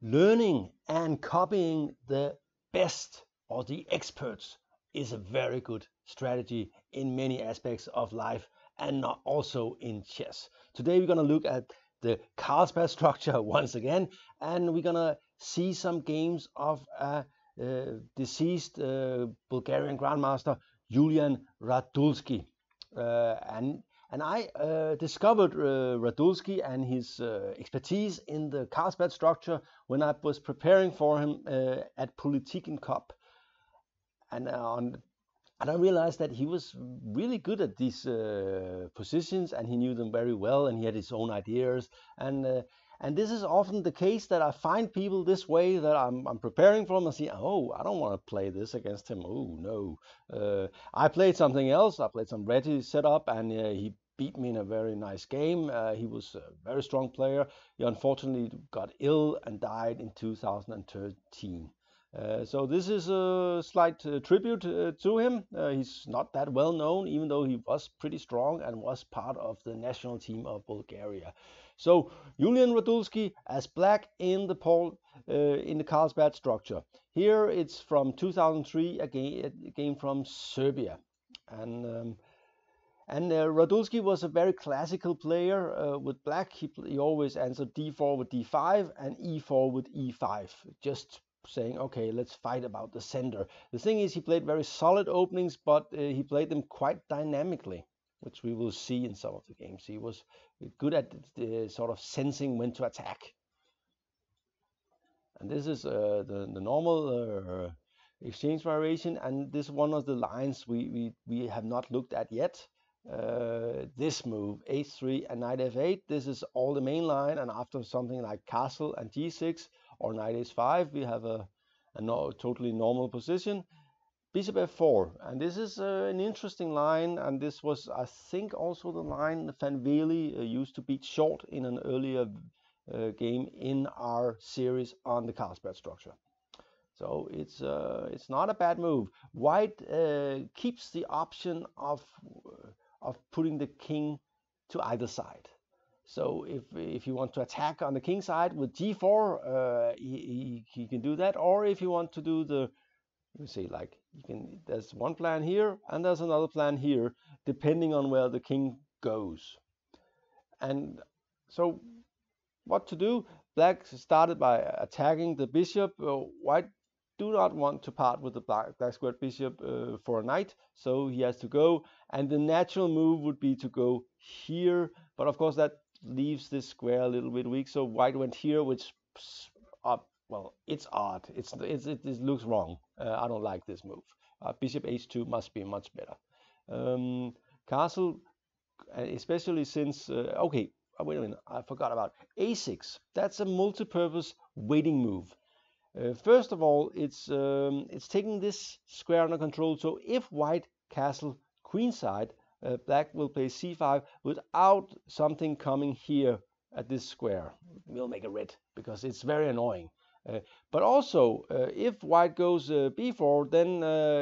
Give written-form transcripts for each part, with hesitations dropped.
Learning and copying the best or the experts is a very good strategy in many aspects of life and not also in chess. Today we're going to look at the Carlsbad structure once again, and we're going to see some games of a deceased Bulgarian grandmaster Julian Radulski. And I discovered Radulski and his expertise in the Carlsbad structure when I was preparing for him at Politiken Cup. And I realized that he was really good at these positions, and he knew them very well, and he had his own ideas. And this is often the case, that I find people this way, that I'm preparing for them and see, oh, I don't want to play this against him. Oh, no. I played something else. I played some ready setup, and he beat me in a very nice game. He was a very strong player. He unfortunately got ill and died in 2013. So this is a slight tribute to him. He's not that well known, even though he was pretty strong and was part of the national team of Bulgaria. So Julian Radulski as black in the Carlsbad structure. Here it's from 2003, a game from Serbia, and Radulski was a very classical player. With black, he always answered d4 with d5 and e4 with e5, just saying, okay, let's fight about the center. The thing is, he played very solid openings, but he played them quite dynamically, which we will see in some of the games. He was good at sort of sensing when to attack. And this is the normal exchange variation, and this is one of the lines we have not looked at yet. This move, h3 and knight f8, this is all the main line, and after something like castle and g6 or knight h5, we have a totally normal position. Bishop f4, and this is an interesting line, and this was, I think, also the line Van Vele used to beat short in an earlier game in our series on the Carlsbad structure. So it's not a bad move. White keeps the option of putting the king to either side. So if you want to attack on the king side with g4, he can do that. Or if you want to do the, you see, like, there's one plan here and there's another plan here, depending on where the king goes. And so what to do? Black started by attacking the bishop. White do not want to part with the black squared bishop for a knight, so he has to go, and the natural move would be to go here, but of course that leaves this square a little bit weak, so white went here, which well, it's odd. It looks wrong. I don't like this move. Bishop h2 must be much better. Castle, especially since okay, wait a minute, I forgot about a6. That's a multi-purpose waiting move. First of all, it's taking this square under control. So if white castle queenside, black will play c5 without something coming here at this square. We'll make a red because it's very annoying. But also, if white goes b4, then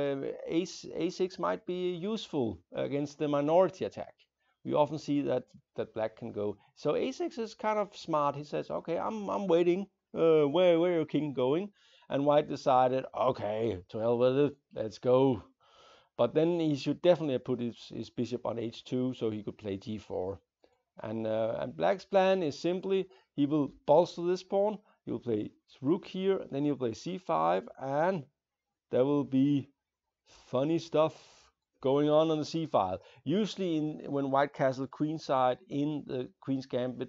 a6 might be useful against the minority attack. We often see that black can go. So a6 is kind of smart. He says, okay, I'm waiting. Where your king going? And white decided, okay, to hell with it, let's go. But then he should definitely have put his bishop on h2 so he could play g4. And black's plan is simply, he will bolster this pawn, he will play rook here, then he'll play c5, and there will be funny stuff going on the c file. Usually when white castle queenside in the Queen's Gambit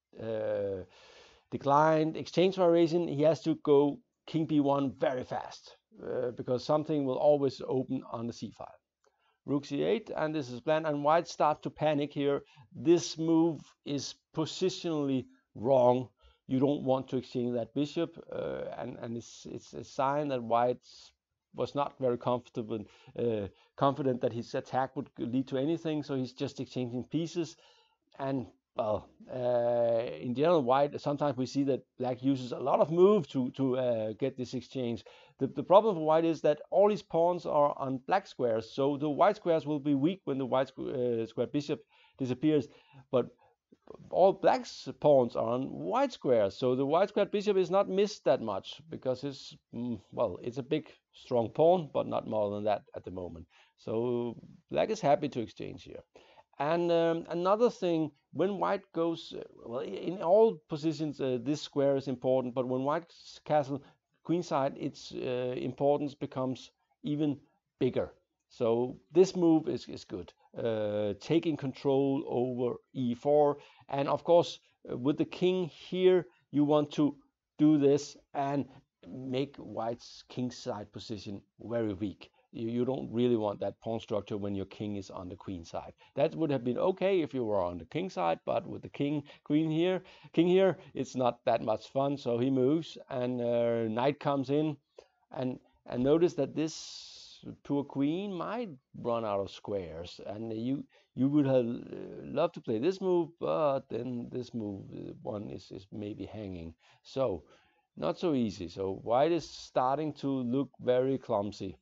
declined exchange variation, he has to go king b1 very fast because something will always open on the c file. Rook c8, and this is planned, and white start to panic here. This move is positionally wrong. You don't want to exchange that bishop, and it's a sign that white was not very confident that his attack would lead to anything, so he's just exchanging pieces. And well, in general, white, sometimes we see that black uses a lot of move to get this exchange. The problem for white is that all his pawns are on black squares, so the white squares will be weak when the white square bishop disappears. But all black's pawns are on white squares, so the white squared bishop is not missed that much because it's well, it's a big strong pawn, but not more than that at the moment. So black is happy to exchange here. And another thing, when white goes, well, in all positions, this square is important, but when white's castle queenside, its importance becomes even bigger. So this move is good, taking control over e4. And of course, with the king here, you want to do this and make white's kingside position very weak. You don't really want that pawn structure when your king is on the queen side. That would have been okay if you were on the king side, but with the king here, it's not that much fun. So he moves, and knight comes in, and notice that this poor queen might run out of squares, and you would have loved to play this move, but then this move one is maybe hanging. So not so easy. So white is starting to look very clumsy.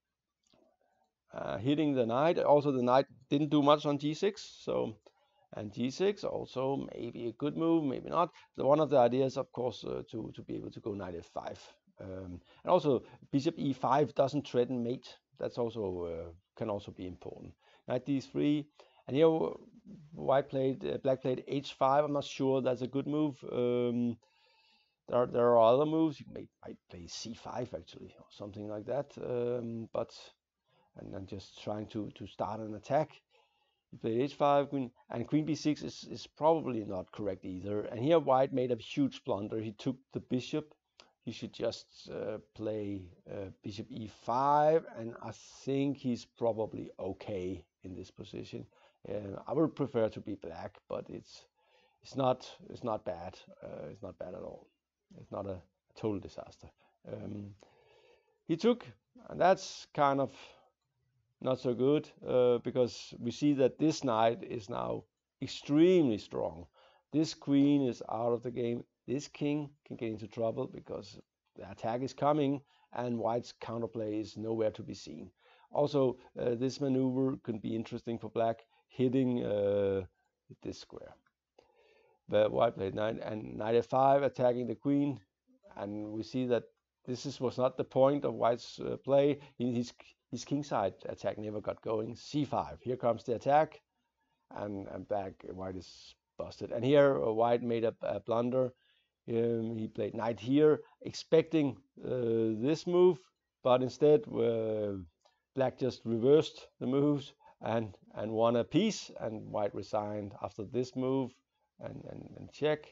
Hitting the knight. Also, the knight didn't do much on g6, so, and g6 also maybe a good move, maybe not. So one of the ideas, of course, to be able to go knight f5, and also bishop e5 doesn't threaten mate. That's also can also be important. Knight d3, and here black played h5. I'm not sure that's a good move. There are other moves. You might play c5 actually, or something like that. But and then just trying to start an attack. He played h5, queen, and queen b6 is probably not correct either. And here white made a huge blunder. He took the bishop. He should just play bishop e5, and I think he's probably okay in this position. I would prefer to be black, but it's not bad. It's not bad at all. It's not a total disaster. He took, and that's kind of not so good, because we see that this knight is now extremely strong. This queen is out of the game. This king can get into trouble because the attack is coming and white's counterplay is nowhere to be seen. Also, this maneuver can be interesting for black, hitting this square. But white played knight and knight f5, attacking the queen, and we see that this was not the point of white's play. His kingside attack never got going. c5. Here comes the attack, and back white is busted. And here white made a blunder. He played knight here, expecting this move, but instead black just reversed the moves and won a piece, and white resigned after this move and check.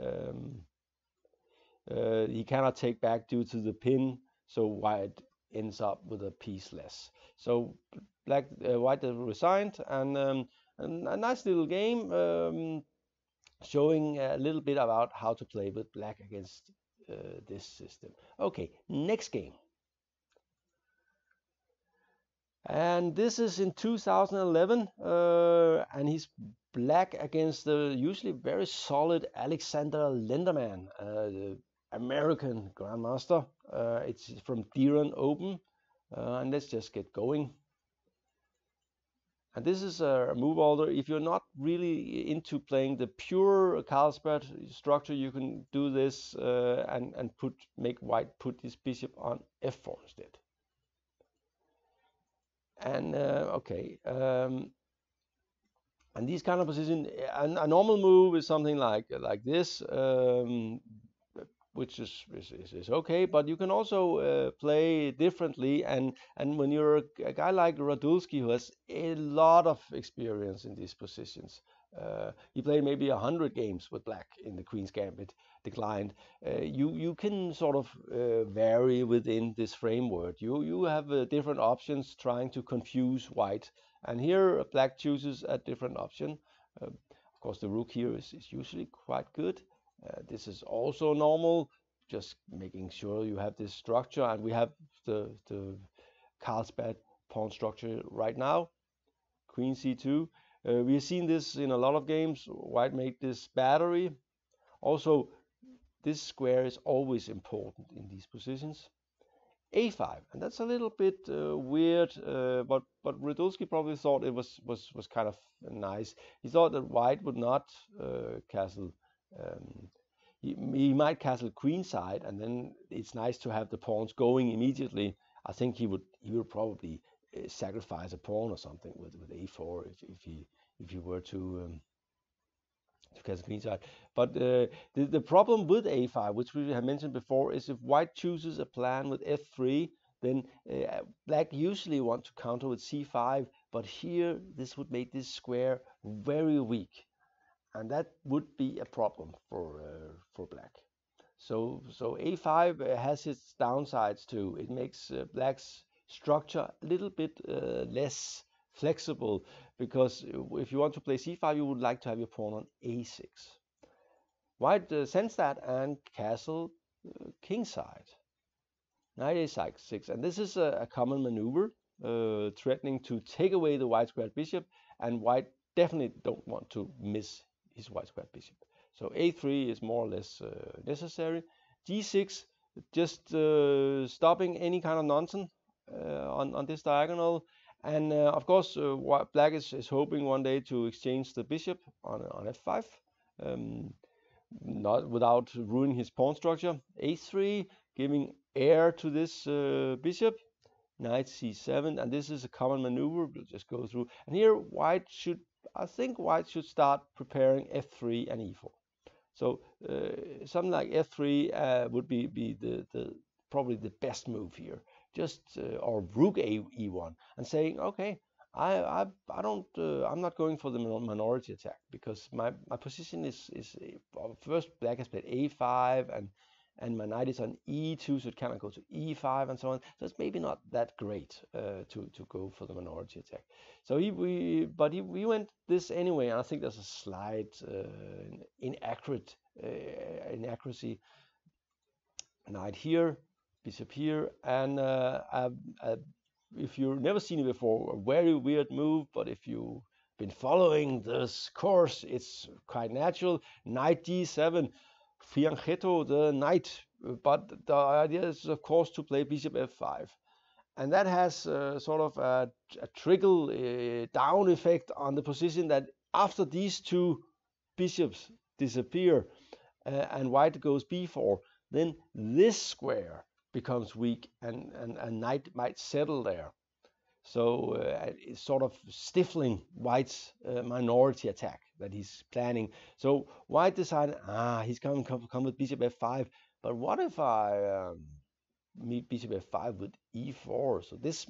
He cannot take back due to the pin, so white ends up with a piece less. So white resigned, and a nice little game, showing a little bit about how to play with black against this system. Okay, next game. And this is in 2011, and he's black against the usually very solid Alexander Lenderman, the American Grandmaster. It's from Diron Open, and let's just get going. And this is a move order. If you're not really into playing the pure Carlsbad structure, you can do this and make white put his bishop on f4 instead. And okay, and these kind of positions, a normal move is something like this, which is okay, but you can also play differently. And when you're a guy like Radulski, who has a lot of experience in these positions, he played maybe 100 games with black in the Queen's Gambit, declined. You can sort of vary within this framework. You have different options trying to confuse white, and here black chooses a different option. Of course, the rook here is usually quite good. This is also normal, just making sure you have this structure, and we have the Carlsbad pawn structure right now. Queen c2. We have seen this in a lot of games. White made this battery. Also, this square is always important in these positions. a5, and that's a little bit weird. But Radulski probably thought it was kind of nice. He thought that white would not castle. Um, he might castle queenside, and then it's nice to have the pawns going immediately. I think he would probably sacrifice a pawn or something with a4 if he were to castle queenside. But the problem with a5, which we have mentioned before, is if white chooses a plan with f3, then black usually want to counter with c5, but here this would make this square very weak, and that would be a problem for black. So a5 has its downsides too. It makes black's structure a little bit less flexible, because if you want to play c5, you would like to have your pawn on a6. White sends that and castle kingside, knight a6, and this is a common maneuver, threatening to take away the white squared bishop, and white definitely don't want to miss his white squared bishop. So a3 is more or less necessary. g6, just stopping any kind of nonsense on this diagonal. And of course, black is hoping one day to exchange the bishop on f5, not without ruining his pawn structure. a3, giving heir to this bishop. Knight c7, and this is a common maneuver. We'll just go through. And here, I think white should start preparing f3 and e4. So something like f3 would be the probably the best move here. Just or rook e1, and saying, okay, I'm not going for the minority attack, because my position is first black has played a5, and my knight is on e2, so it cannot go to e5 and so on. So it's maybe not that great to go for the minority attack. So we went this anyway, and I think there's a slight inaccuracy. Knight here, bishop here, and if you've never seen it before, a very weird move, but if you've been following this course, it's quite natural. Knight d7, fianchetto the knight, but the idea is, of course, to play bishop f5. And that has sort of a trickle down effect on the position, that after these two bishops disappear and white goes b4, then this square becomes weak, and knight might settle there. So it's sort of stifling white's minority attack that he's planning. So white decided, he's going to come with bishop f5, but what if I meet bishop f5 with e4? So this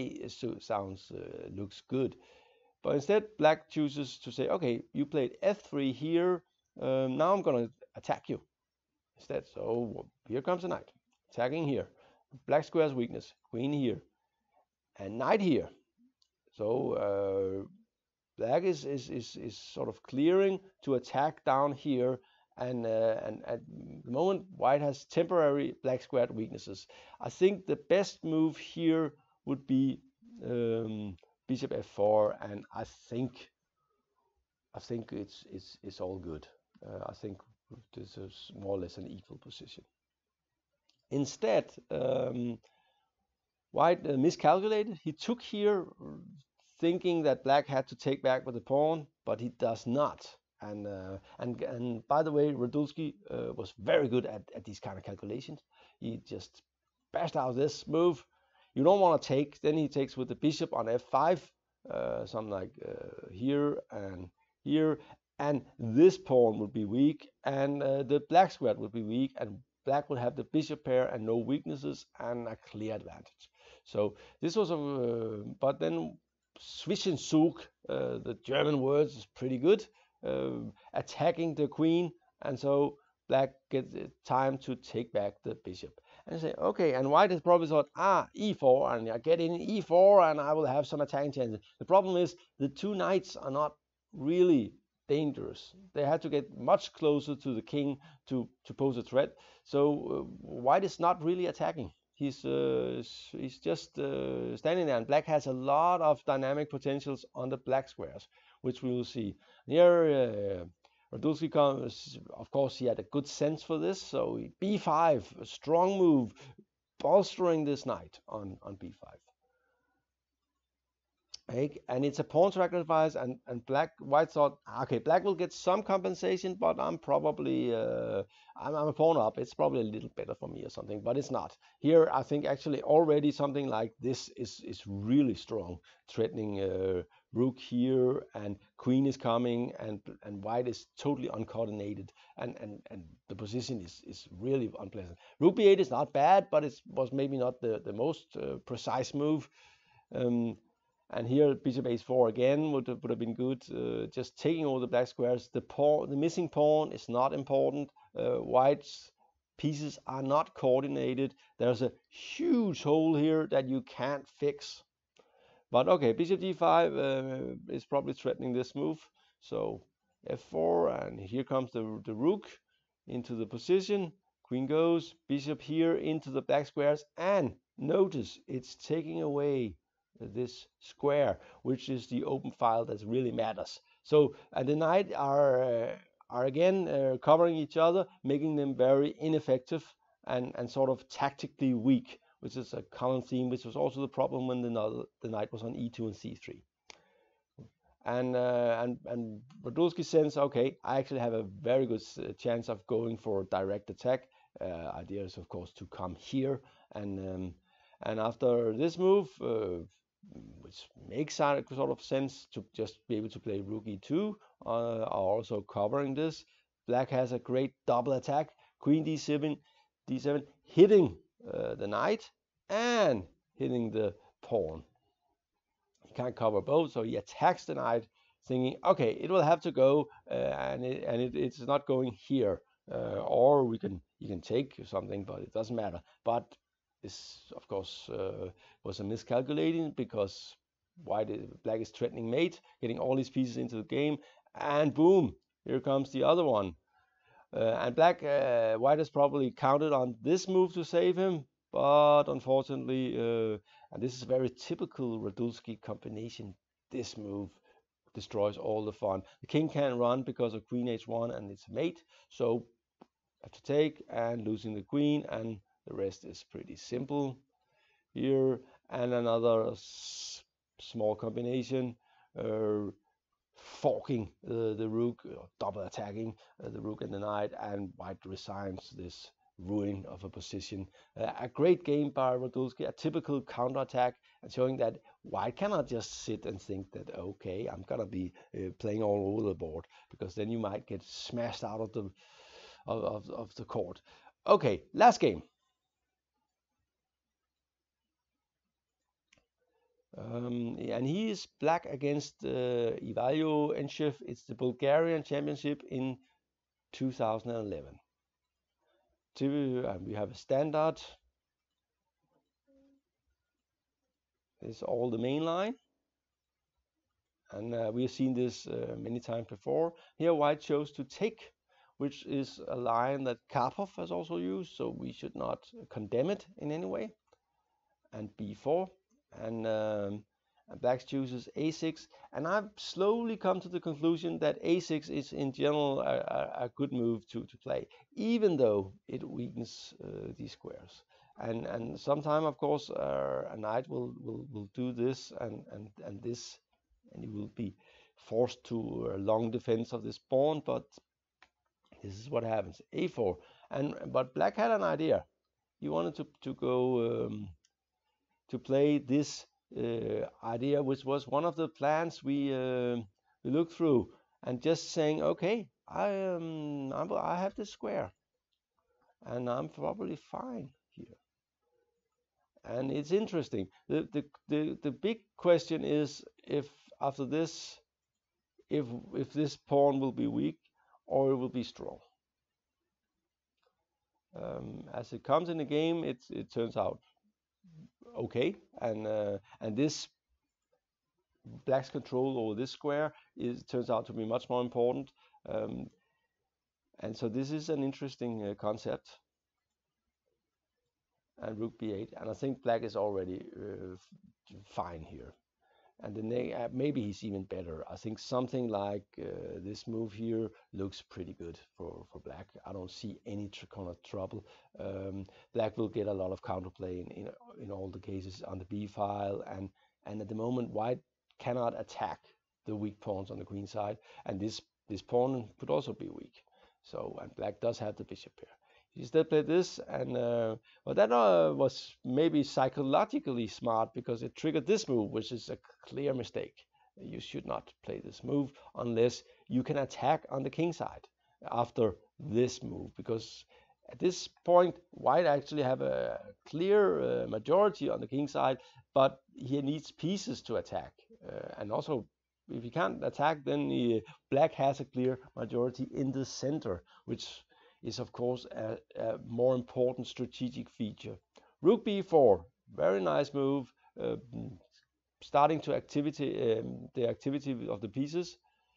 looks good. But instead, black chooses to say, okay, you played f3 here, now I'm going to attack you instead. So here comes the knight, attacking here. Black square's weakness, queen here, and knight here. So black is sort of clearing to attack down here, and at the moment white has temporary black squared weaknesses. I think the best move here would be bishop f4, and I think it's all good. I think this is more or less an equal position. Instead, white miscalculated. He took here thinking that black had to take back with the pawn, but he does not. And by the way, Radulski was very good at these kind of calculations. He just bashed out this move. You don't want to take. Then he takes with the bishop on f5, something like here and here, and this pawn would be weak, and the black square would be weak, and black would have the bishop pair and no weaknesses and a clear advantage. So this was but then Zwischenzug, the German words, is pretty good, attacking the queen, and so black gets time to take back the bishop. And say, okay, and white has probably thought, e4, and I get in e4, and I will have some attacking chances. The problem is the two knights are not really dangerous. They have to get much closer to the king to pose a threat. So white is not really attacking. He's just standing there, and black has a lot of dynamic potentials on the black squares, which we will see. Here, Radulski comes, of course, he had a good sense for this, so b5, a strong move, bolstering this knight on b5. Okay, and it's a pawn sacrifice, and white thought, okay, black will get some compensation, but I'm probably I'm a pawn up. It's probably a little better for me or something, but it's not. Here, I think actually already something like this is really strong, threatening rook here, and queen is coming, and white is totally uncoordinated, and the position is really unpleasant. Rook b8 is not bad, but it was maybe not the most precise move. And here bishop h4 again would have been good. Just taking all the black squares. The missing pawn is not important. White's pieces are not coordinated. There's a huge hole here that you can't fix. But okay, bishop d5 is probably threatening this move. So f4, and here comes the rook into the position. Queen goes, bishop here into the black squares, and notice it's taking away this square, which is the open file that really matters. So, and the knight are again covering each other, making them very ineffective and sort of tactically weak, which is a common theme, which was also the problem when the knight was on e2 and c3. And Radulski says, okay, I actually have a very good chance of going for direct attack. Idea is, of course, to come here, and after this move, which makes sort of sense to just be able to play rook e2, are also covering this. Black has a great double attack, queen d7, hitting the knight and hitting the pawn. He can't cover both, so he attacks the knight, thinking, okay, it will have to go, and it's not going here, or you can take something, but it doesn't matter. But this, of course, was a miscalculating, because black is threatening mate, getting all these pieces into the game, and boom, here comes the other one. And white has probably counted on this move to save him, but unfortunately, and this is a very typical Radulski combination, this move destroys all the fun. The king can't run because of queen h1 and it's mate, so have to take, and losing the queen, and the rest is pretty simple here. And another small combination, forking the rook, double attacking the rook and the knight, and white resigns this ruin of a position. A great game by Radulski, a typical counterattack, and showing that white cannot just sit and think that, okay, I'm gonna be playing all over the board, because then you might get smashed out of the court. Okay, last game. And he is black against Ivailo Enshev. It's the Bulgarian Championship in 2011. We have a standard. This is all the main line. And we have seen this many times before. Here white chose to take, which is a line that Karpov has also used, so we should not condemn it in any way. And b4, and black chooses a6, and I've slowly come to the conclusion that a6 is in general a good move to play, even though it weakens these squares. And sometime, of course, a knight will do this and this, and you will be forced to a long defense of this pawn, but this is what happens. a4, but black had an idea. He wanted to go to play this idea, which was one of the plans we looked through, and just saying, okay, I have this square, and I'm probably fine here. And it's interesting. The big question is, if after this, if this pawn will be weak or it will be strong. As it comes in the game, it turns out okay, and this black's control over this square turns out to be much more important, and so this is an interesting concept. And rook b8, and I think black is already fine here. and maybe he's even better. I think something like this move here looks pretty good for black. I don't see any kind of trouble. Black will get a lot of counterplay in all the cases on the b file, and at the moment white cannot attack the weak pawns on the queen side, and this pawn could also be weak. So, and black does have the bishop here. He still played this, and well, that was maybe psychologically smart because it triggered this move, which is a clear mistake. You should not play this move unless you can attack on the king side after this move, because at this point white actually have a clear majority on the king side, but he needs pieces to attack, and also if he can't attack, then black has a clear majority in the center, which is of course a more important strategic feature. Rook b4, very nice move, starting to the activity of the pieces.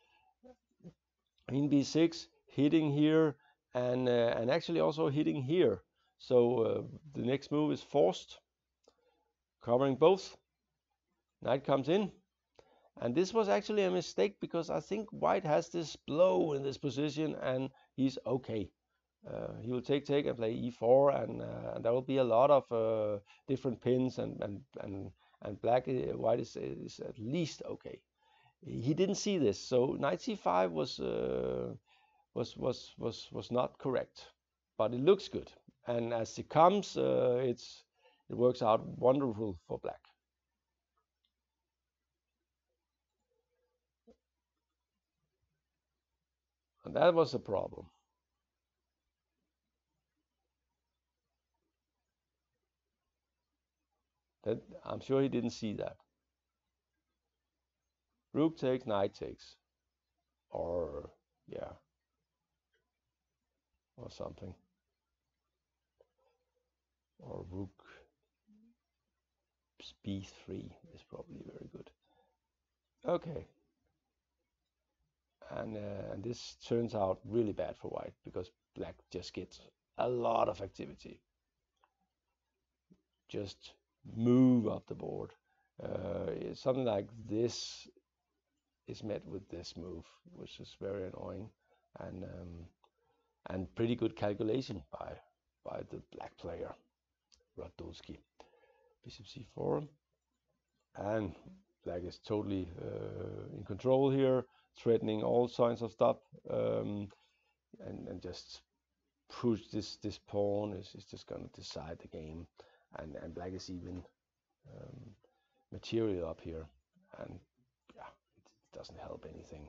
Queen b6, hitting here, and actually also hitting here. So the next move is forced, covering both. Knight comes in. And this was actually a mistake because I think white has this blow in this position and he's okay. He will take and play e4, and there will be a lot of different pins, and black white is at least okay. He didn't see this, so knight c5 was not correct, but it looks good, and as it comes, it works out wonderful for black. And that was a problem. That I'm sure he didn't see that. Rook takes, knight takes, or yeah, or something, or rook b3 is probably very good. Okay, and this turns out really bad for white because black just gets a lot of activity. Just move up the board. Something like this is met with this move, which is very annoying, and pretty good calculation by the black player Radulski. Bishop c4, and black is totally in control here, threatening all kinds of stuff, and just push this pawn is just going to decide the game, and black is even material up here, and yeah, it doesn't help anything.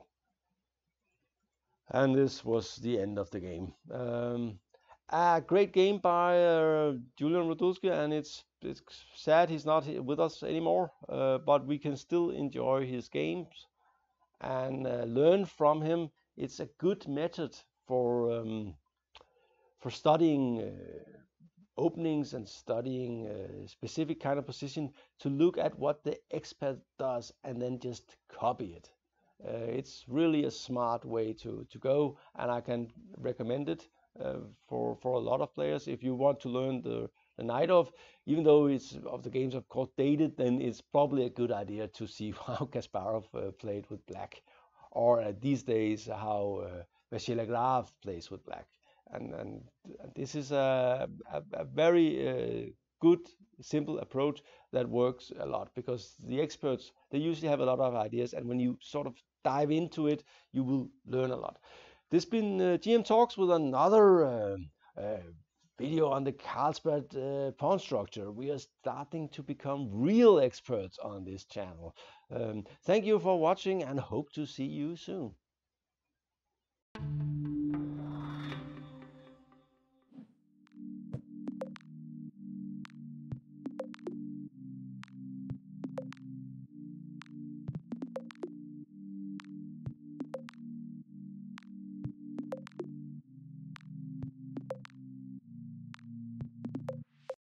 And this was the end of the game. A great game by Julian Radulski, and it's sad he's not with us anymore, but we can still enjoy his games and learn from him. It's a good method for studying openings and studying specific kind of position, to look at what the expert does and then just copy it. It's really a smart way to go, and I can recommend it for a lot of players. If you want to learn the Naidov, even though it's of the games of course dated, then it's probably a good idea to see how Kasparov played with black, or these days how Vachier-Lagrave plays with black. And this is a very good, simple approach that works a lot, because the experts, they usually have a lot of ideas, and when you sort of dive into it, you will learn a lot. This has been GM Talks with another video on the Carlsbad pawn structure. We are starting to become real experts on this channel. Thank you for watching, and hope to see you soon.